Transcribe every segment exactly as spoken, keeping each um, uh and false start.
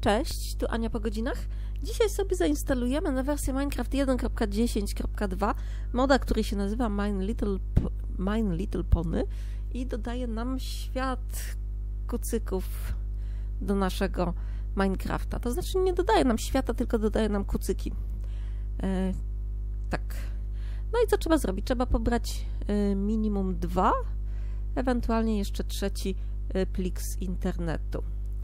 Cześć, tu Ania po godzinach. Dzisiaj sobie zainstalujemy na wersję Minecraft jeden kropka dziesięć kropka dwa moda, który się nazywa My Little, My Little Pony i dodaje nam świat kucyków do naszego Minecrafta. To znaczy nie dodaje nam świata, tylko dodaje nam kucyki. E, tak. No i co trzeba zrobić? Trzeba pobrać e, minimum dwa, ewentualnie jeszcze trzeci e, plik z internetu.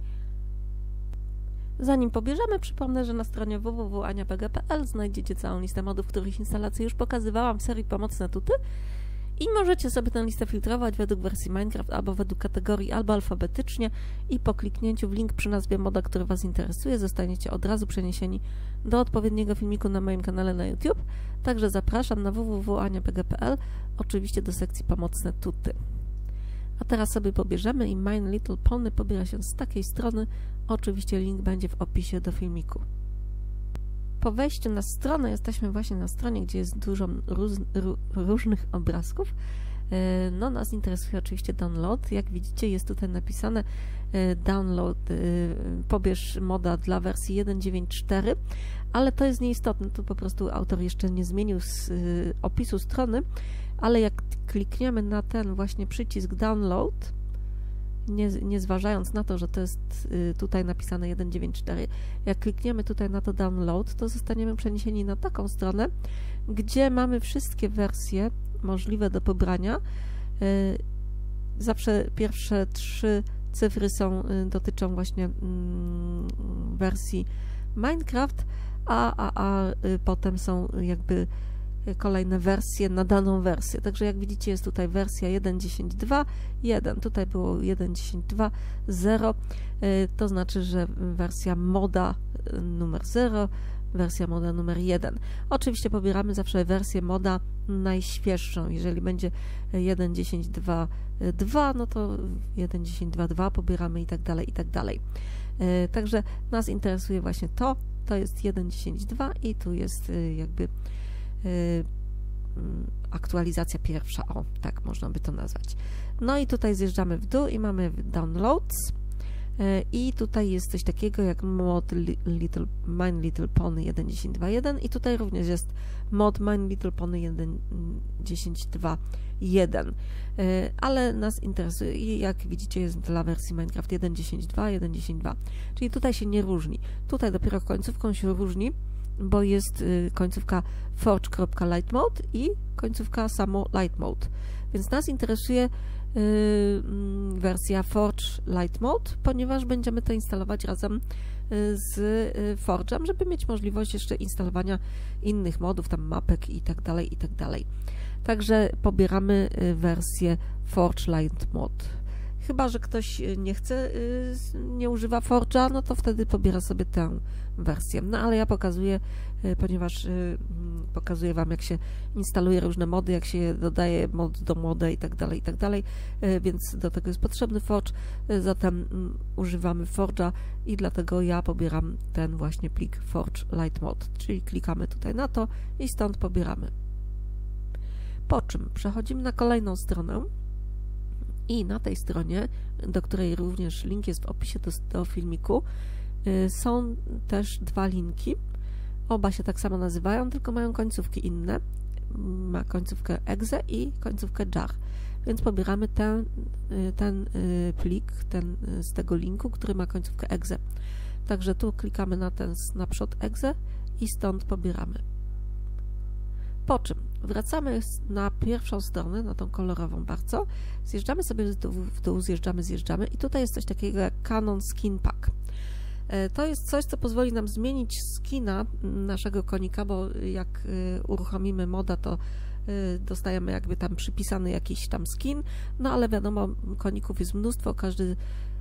Zanim pobierzemy, przypomnę, że na stronie w w w kropka ania p g kropka p l znajdziecie całą listę modów, których instalację już pokazywałam w serii Pomocne Tuty i możecie sobie tę listę filtrować według wersji Minecraft albo według kategorii, albo alfabetycznie i po kliknięciu w link przy nazwie moda, który Was interesuje, zostaniecie od razu przeniesieni do odpowiedniego filmiku na moim kanale na YouTube. Także zapraszam na w w w kropka ania p g kropka p l, oczywiście do sekcji Pomocne Tuty. A teraz sobie pobierzemy i My Little Pony pobiera się z takiej strony. Oczywiście link będzie w opisie do filmiku. Po wejściu na stronę jesteśmy właśnie na stronie, gdzie jest dużo róż, różnych obrazków. No, nas interesuje oczywiście download. Jak widzicie, jest tutaj napisane download, pobierz moda dla wersji jeden dziewięć cztery, ale to jest nieistotne. Tu po prostu autor jeszcze nie zmienił z opisu strony, ale jak klikniemy na ten właśnie przycisk download, Nie, nie zważając na to, że to jest y, tutaj napisane jeden dziewięć cztery, jak klikniemy tutaj na to download, to zostaniemy przeniesieni na taką stronę, gdzie mamy wszystkie wersje możliwe do pobrania. Y, zawsze pierwsze trzy cyfry są, y, dotyczą właśnie y, wersji Minecraft, a, a, a y, potem są jakby kolejne wersje na daną wersję. Także jak widzicie, jest tutaj wersja jeden dziesięć dwa jeden. Tutaj było jeden dziesięć dwa zero. To znaczy, że wersja moda numer zero, wersja moda numer jeden. Oczywiście pobieramy zawsze wersję moda najświeższą. Jeżeli będzie jeden dziesięć dwa dwa, no to jeden dziesięć dwa dwa pobieramy i tak dalej, i tak dalej. Także nas interesuje właśnie to. To jest jeden dziesięć dwa i tu jest jakby aktualizacja pierwsza, o, tak można by to nazwać. No i tutaj zjeżdżamy w dół i mamy downloads i tutaj jest coś takiego jak mod Little, My Little Pony jeden dziesięć dwa jeden i tutaj również jest mod My Little Pony jeden dziesięć dwa jeden, ale nas interesuje i jak widzicie jest dla wersji Minecraft jeden dziesięć dwa, jeden dziesięć dwa, czyli tutaj się nie różni. Tutaj dopiero końcówką się różni, bo jest y, końcówka forge kropka light mode i końcówka samo light mode. Więc nas interesuje y, y, wersja forge light mode, ponieważ będziemy to instalować razem y, z y, forge'em, żeby mieć możliwość jeszcze instalowania innych modów, tam mapek i tak dalej, i tak dalej. Także pobieramy y, wersję forge light mode. Chyba że ktoś nie chce, nie używa Forge'a, no to wtedy pobiera sobie tę wersję. No ale ja pokazuję, ponieważ pokazuję Wam, jak się instaluje różne mody, jak się dodaje mod do moda i tak dalej, i tak dalej, więc do tego jest potrzebny Forge, zatem używamy Forge'a i dlatego ja pobieram ten właśnie plik Forge Light Mode, czyli klikamy tutaj na to i stąd pobieramy. Po czym przechodzimy na kolejną stronę. I na tej stronie, do której również link jest w opisie do, do filmiku, y, są też dwa linki. Oba się tak samo nazywają, tylko mają końcówki inne. Ma końcówkę exe i końcówkę jar. Więc pobieramy ten, y, ten y, plik ten, y, z tego linku, który ma końcówkę exe. Także tu klikamy na ten snapshot exe i stąd pobieramy. Po czym wracamy na pierwszą stronę, na tą kolorową bardzo, zjeżdżamy sobie w dół, w dół, zjeżdżamy, zjeżdżamy i tutaj jest coś takiego jak Canon Skin Pack. To jest coś, co pozwoli nam zmienić skina naszego konika, bo jak uruchomimy moda, to dostajemy jakby tam przypisany jakiś tam skin, no ale wiadomo, koników jest mnóstwo, każdy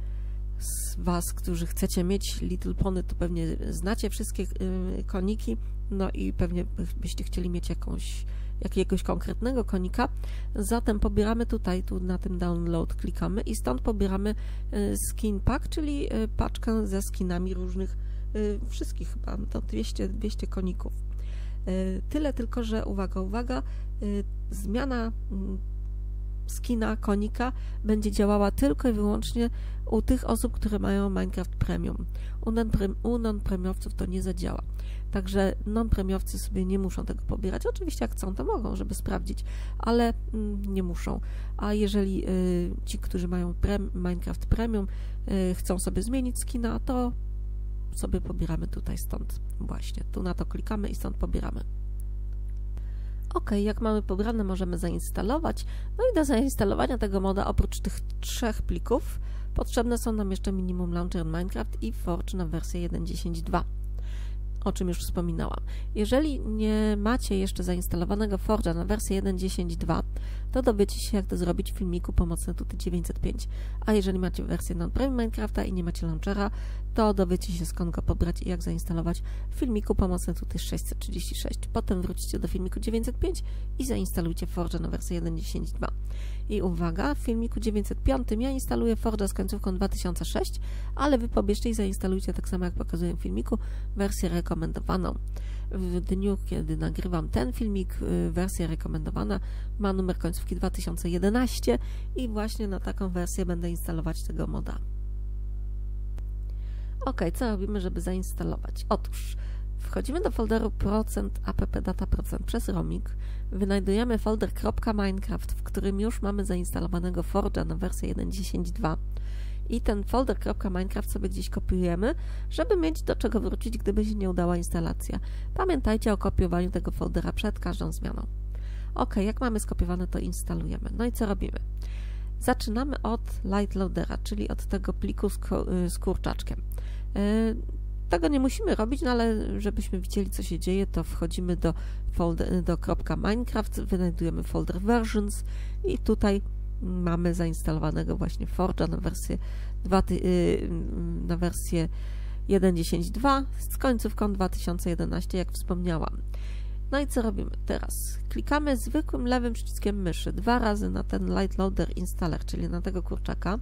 z Was, którzy chcecie mieć Little Pony, to pewnie znacie wszystkie koniki, no i pewnie byście chcieli mieć jakąś, jakiegoś konkretnego konika, zatem pobieramy tutaj, tu na tym download klikamy i stąd pobieramy skin pack, czyli paczkę ze skinami różnych, wszystkich chyba, to dwieście, dwieście koników. Tyle tylko, że uwaga, uwaga, zmiana skina konika będzie działała tylko i wyłącznie u tych osób, które mają Minecraft Premium. U non-premiowców to nie zadziała. Także non-premiowcy sobie nie muszą tego pobierać. Oczywiście jak chcą, to mogą, żeby sprawdzić, ale mm, nie muszą. A jeżeli y, ci, którzy mają pre Minecraft Premium, y, chcą sobie zmienić skina, to sobie pobieramy tutaj stąd właśnie. Tu na to klikamy i stąd pobieramy. Ok, jak mamy pobrane, możemy zainstalować. No i do zainstalowania tego moda, oprócz tych trzech plików, potrzebne są nam jeszcze Minimum Launcher Minecraft i Forge na wersję jeden kropka dziesięć kropka dwa, o czym już wspominałam. Jeżeli nie macie jeszcze zainstalowanego Forge'a na wersję jeden kropka dziesięć kropka dwa, to dowiecie się, jak to zrobić w filmiku pomocne tuty dziewięćset pięć. A jeżeli macie wersję non-premium Minecrafta i nie macie launchera, to dowiecie się, skąd go pobrać i jak zainstalować w filmiku pomocne tuty sześćset trzydzieści sześć. Potem wrócicie do filmiku dziewięćset pięć i zainstalujcie Forge'a na wersję jeden kropka dziesięć kropka dwa. I uwaga, w filmiku dziewięćset pięć ja instaluję Forge'a z końcówką dwa tysiące sześć, ale wy pobierzcie i zainstalujcie, tak samo jak pokazuję w filmiku, wersję rekomendowaną. W dniu, kiedy nagrywam ten filmik, wersja rekomendowana ma numer końcówki dwa tysiące jedenaście i właśnie na taką wersję będę instalować tego moda. Ok, co robimy, żeby zainstalować? Otóż wchodzimy do folderu procent appdata procent przez roaming, wynajdujemy folder .minecraft, w którym już mamy zainstalowanego Forge'a na wersję jeden kropka dziesięć kropka dwa i ten folder .minecraft sobie gdzieś kopiujemy, żeby mieć do czego wrócić, gdyby się nie udała instalacja. Pamiętajcie o kopiowaniu tego foldera przed każdą zmianą. Ok, jak mamy skopiowane, to instalujemy. No i co robimy? Zaczynamy od light loadera, czyli od tego pliku z, z kurczaczkiem. Yy, tego nie musimy robić, no ale żebyśmy widzieli, co się dzieje, to wchodzimy do, folder, do .minecraft, wynajdujemy folder versions i tutaj mamy zainstalowanego właśnie Forge'a na wersję, dwa, yy, na wersję jeden kropka dziesięć kropka dwa z końcówką dwa tysiące jedenaście, jak wspomniałam. No i co robimy teraz? Klikamy zwykłym lewym przyciskiem myszy dwa razy na ten Light Loader Installer, czyli na tego kurczaka.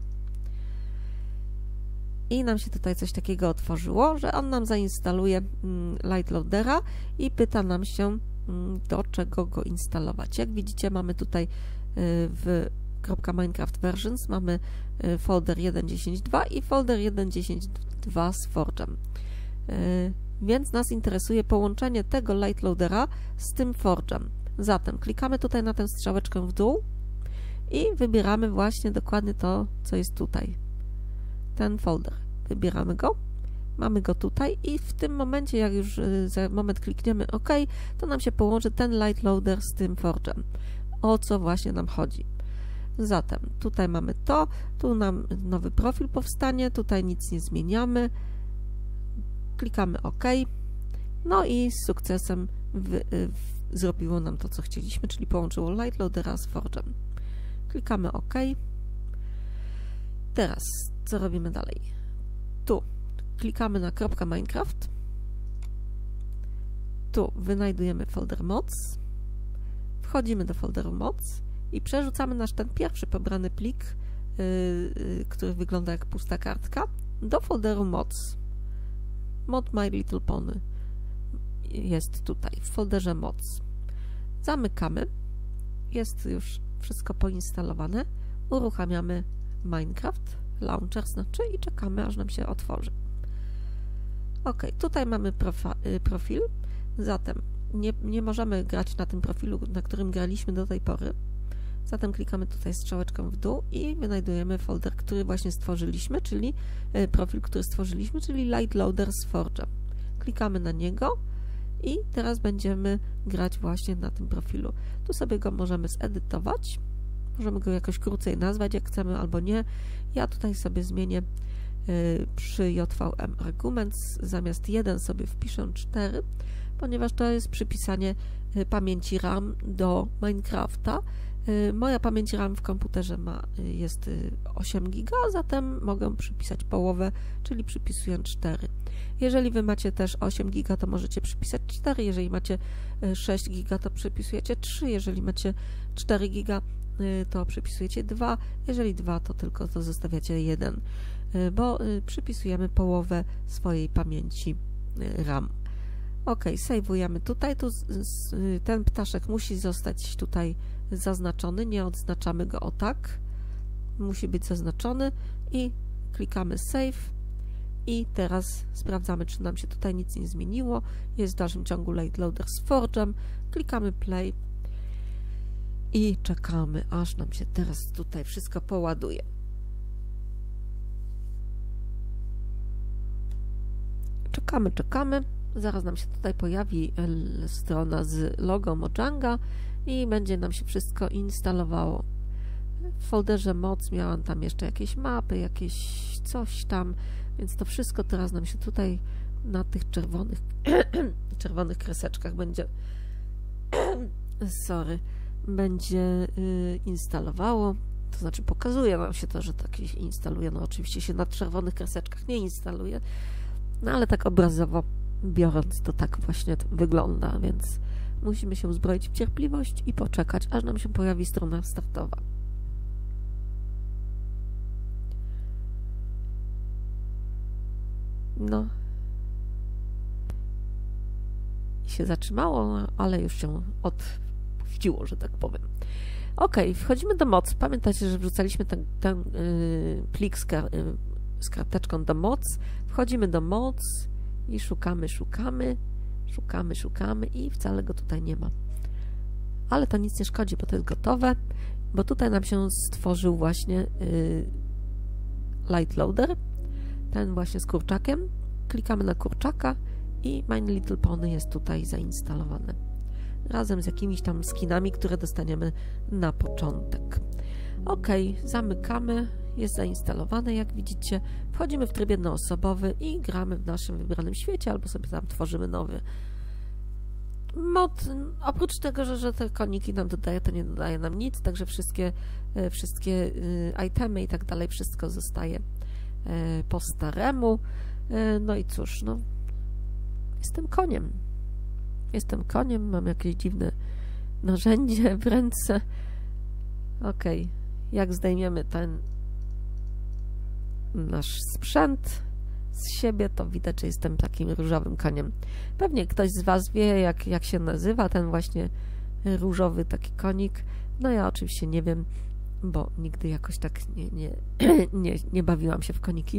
I nam się tutaj coś takiego otworzyło, że on nam zainstaluje mm, Light Loadera i pyta nam się, mm, do czego go instalować. Jak widzicie, mamy tutaj y, w .minecraft versions mamy y, folder jeden kropka dziesięć kropka dwa i folder jeden kropka dziesięć kropka dwa z Forge'em. Y, Więc nas interesuje połączenie tego Light Loadera z tym Forge'em. Zatem klikamy tutaj na tę strzałeczkę w dół i wybieramy właśnie dokładnie to, co jest tutaj. Ten folder. Wybieramy go, mamy go tutaj i w tym momencie, jak już za moment klikniemy OK, to nam się połączy ten Light Loader z tym Forge'em. O co właśnie nam chodzi? Zatem tutaj mamy to, tu nam nowy profil powstanie, tutaj nic nie zmieniamy. Klikamy OK, no i z sukcesem w, w, zrobiło nam to, co chcieliśmy, czyli połączyło Light Loadera z Forge'em. Klikamy OK. Teraz co robimy dalej? Tu klikamy na .minecraft, tu wynajdujemy folder mods, wchodzimy do folderu mods i przerzucamy nasz ten pierwszy pobrany plik, yy, yy, który wygląda jak pusta kartka, do folderu mods. Mod My Little Pony jest tutaj, w folderze mods. Zamykamy, jest już wszystko poinstalowane, uruchamiamy Minecraft, launcher znaczy i czekamy, aż nam się otworzy. Ok, tutaj mamy profil, zatem nie, nie możemy grać na tym profilu, na którym graliśmy do tej pory. Zatem klikamy tutaj strzałeczką w dół i wynajdujemy folder, który właśnie stworzyliśmy, czyli profil, który stworzyliśmy, czyli Light Loader z Forge'em. Klikamy na niego i teraz będziemy grać właśnie na tym profilu. Tu sobie go możemy zedytować, możemy go jakoś krócej nazwać, jak chcemy, albo nie. Ja tutaj sobie zmienię y, przy J V M Arguments, zamiast jeden sobie wpiszę cztery, ponieważ to jest przypisanie y, pamięci RAM do Minecrafta. Moja pamięć RAM w komputerze ma, jest osiem giga, zatem mogę przypisać połowę, czyli przypisuję cztery. Jeżeli Wy macie też osiem giga, to możecie przypisać cztery, jeżeli macie sześć giga, to przypisujecie trzy, jeżeli macie cztery giga, to przypisujecie dwa, jeżeli dwa, to tylko to zostawiacie jeden, bo przypisujemy połowę swojej pamięci RAM. Ok, sejwujemy tutaj. Tu z, z, ten ptaszek musi zostać tutaj zaznaczony. Nie odznaczamy go o tak. Musi być zaznaczony i klikamy Save. I teraz sprawdzamy, czy nam się tutaj nic nie zmieniło. Jest w dalszym ciągu Light Loader z Forge'em. Klikamy Play i czekamy, aż nam się teraz tutaj wszystko poładuje. Czekamy, czekamy. Zaraz nam się tutaj pojawi strona z logo Mojanga i będzie nam się wszystko instalowało. W folderze moc miałam tam jeszcze jakieś mapy, jakieś coś tam, więc to wszystko teraz nam się tutaj na tych czerwonych czerwonych kreseczkach będzie sorry, będzie y, instalowało. To znaczy pokazuje nam się to, że tak się instaluje. No oczywiście się na czerwonych kreseczkach nie instaluje, no ale tak obrazowo biorąc to tak właśnie to wygląda, więc musimy się uzbroić w cierpliwość i poczekać, aż nam się pojawi strona startowa. No. I się zatrzymało, ale już się odpuściło, że tak powiem. Ok, wchodzimy do moc. Pamiętajcie, że wrzucaliśmy ten, ten yy, plik z, kar yy, z karteczką do moc. Wchodzimy do moc i szukamy, szukamy, szukamy, szukamy i wcale go tutaj nie ma. Ale to nic nie szkodzi, bo to jest gotowe, bo tutaj nam się stworzył właśnie yy, Light Loader, ten właśnie z kurczakiem. Klikamy na kurczaka i My Little Pony jest tutaj zainstalowane. Razem z jakimiś tam skinami, które dostaniemy na początek. Ok, zamykamy, jest zainstalowane, jak widzicie. Wchodzimy w tryb jednoosobowy i gramy w naszym wybranym świecie, albo sobie tam tworzymy nowy mod. Oprócz tego, że, że te koniki nam dodaje, to nie dodaje nam nic, także wszystkie, wszystkie itemy i tak dalej, wszystko zostaje po staremu. No i cóż, no, jestem koniem. Jestem koniem, mam jakieś dziwne narzędzie w ręce. Ok, jak zdejmiemy ten nasz sprzęt z siebie, to widać, że jestem takim różowym koniem. Pewnie ktoś z Was wie, jak, jak się nazywa ten właśnie różowy taki konik. No ja oczywiście nie wiem, bo nigdy jakoś tak nie, nie, nie, nie bawiłam się w koniki.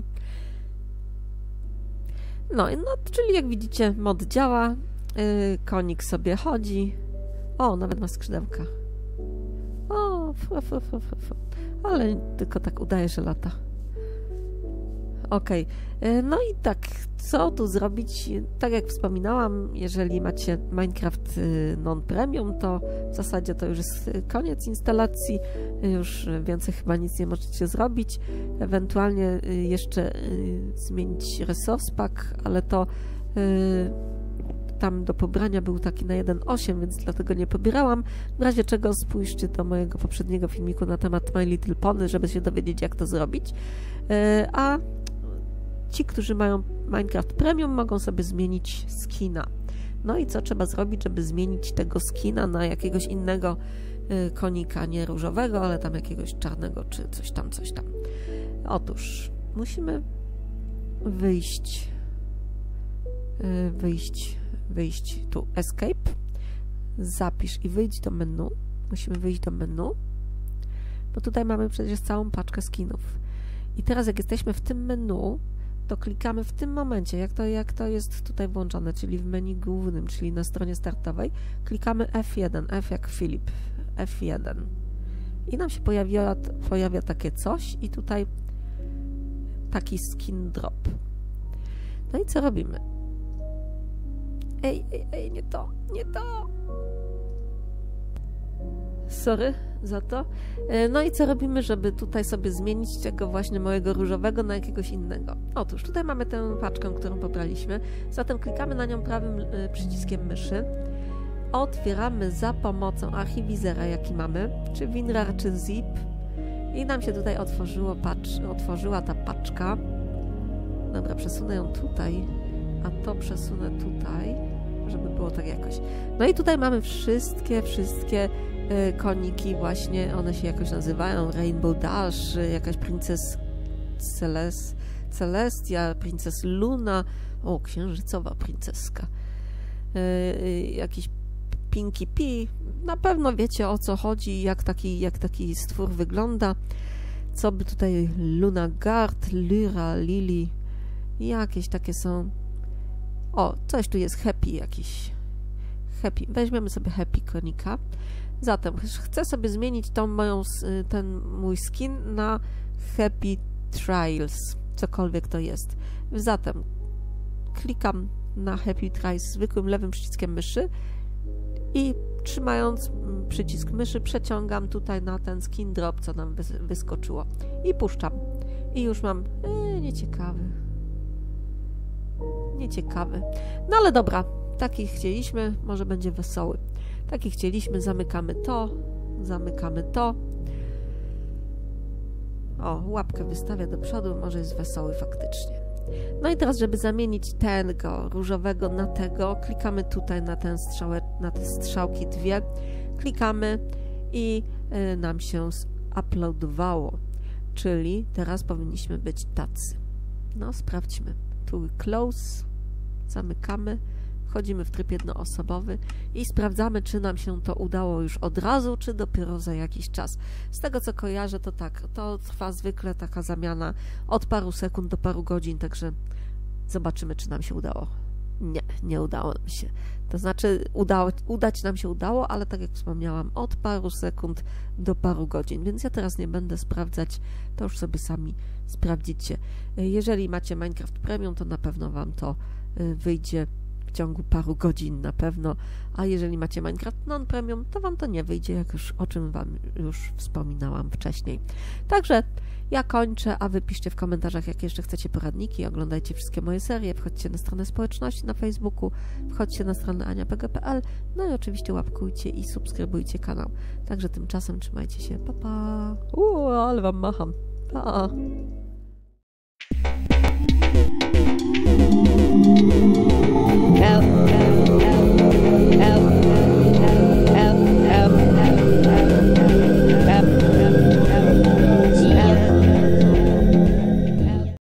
No, no, czyli jak widzicie, mod działa, yy, konik sobie chodzi. O, nawet ma skrzydełka. O, fu, fu, fu, fu, fu. Ale tylko tak udaje, że lata. Ok, yy, no i tak, co tu zrobić? Tak jak wspominałam, jeżeli macie Minecraft yy, non-premium, to w zasadzie to już jest koniec instalacji, już więcej chyba nic nie możecie zrobić. Ewentualnie yy, jeszcze yy, zmienić resource pack, ale to yy, tam do pobrania był taki na jeden osiem, więc dlatego nie pobierałam. W razie czego spójrzcie do mojego poprzedniego filmiku na temat My Little Pony, żeby się dowiedzieć, jak to zrobić. Yy, a ci, którzy mają Minecraft Premium, mogą sobie zmienić skina. No i co trzeba zrobić, żeby zmienić tego skina na jakiegoś innego y, konika, nie różowego, ale tam jakiegoś czarnego, czy coś tam, coś tam. Otóż musimy wyjść, y, wyjść, wyjść tu Escape, zapisz i wyjdź do menu. Musimy wyjść do menu, bo tutaj mamy przecież całą paczkę skinów. I teraz jak jesteśmy w tym menu, to klikamy w tym momencie, jak to, jak to jest tutaj włączone, czyli w menu głównym, czyli na stronie startowej, klikamy F jeden, F jak Filip, F jeden. I nam się pojawia, pojawia takie coś i tutaj taki skin drop. No i co robimy? Ej, ej, ej, nie to, nie to! Sorry za to. No i co robimy, żeby tutaj sobie zmienić tego właśnie mojego różowego na jakiegoś innego? Otóż tutaj mamy tę paczkę, którą pobraliśmy, zatem klikamy na nią prawym przyciskiem myszy, otwieramy za pomocą archiwizera, jaki mamy, czy WinRAR, czy zip i nam się tutaj otworzyło patrz, otworzyła ta paczka. Dobra, przesunę ją tutaj, a to przesunę tutaj, żeby było tak jakoś. No i tutaj mamy wszystkie, wszystkie koniki właśnie, one się jakoś nazywają, Rainbow Dash, jakaś Princess Celest, Celestia, Princess Luna, o, księżycowa princeska. jakiś Pinkie Pie. Na pewno wiecie, o co chodzi, jak taki, jak taki stwór wygląda. Co by tutaj Luna Guard, Lyra, Lily, jakieś takie są. O, coś tu jest Happy jakiś. Happy. Weźmiemy sobie Happy konika. Zatem chcę sobie zmienić tą moją, ten mój skin na Happy Trails, cokolwiek to jest. Zatem klikam na Happy Trails zwykłym lewym przyciskiem myszy i trzymając przycisk myszy przeciągam tutaj na ten skin drop, co nam wyskoczyło i puszczam. I już mam e, nieciekawy. Nieciekawy. No ale dobra, taki chcieliśmy, może będzie wesoły. Taki chcieliśmy, zamykamy to, zamykamy to. O, łapkę wystawia do przodu, może jest wesoły faktycznie. No i teraz, żeby zamienić tego różowego na tego, klikamy tutaj na, ten strzałę, na te strzałki dwie, klikamy i y, nam się uploadowało, czyli teraz powinniśmy być tacy. No, sprawdźmy. Tu close, zamykamy, wchodzimy w tryb jednoosobowy i sprawdzamy, czy nam się to udało już od razu, czy dopiero za jakiś czas. Z tego, co kojarzę, to tak, to trwa zwykle taka zamiana od paru sekund do paru godzin, także zobaczymy, czy nam się udało. Nie, nie udało nam się. To znaczy, udało, udać nam się udało, ale tak jak wspomniałam, od paru sekund do paru godzin, więc ja teraz nie będę sprawdzać, to już sobie sami sprawdzicie. Jeżeli macie Minecraft Premium, to na pewno Wam to wyjdzie w ciągu paru godzin na pewno, a jeżeli macie Minecraft Non-Premium, to Wam to nie wyjdzie, jak już o czym Wam już wspominałam wcześniej. Także ja kończę, a Wy piszcie w komentarzach, jakie jeszcze chcecie poradniki, oglądajcie wszystkie moje serie, wchodźcie na stronę społeczności na Facebooku, wchodźcie na stronę ania p g kropka p l, no i oczywiście łapkujcie i subskrybujcie kanał. Także tymczasem trzymajcie się, pa pa! Uuu, ale Wam macham, pa!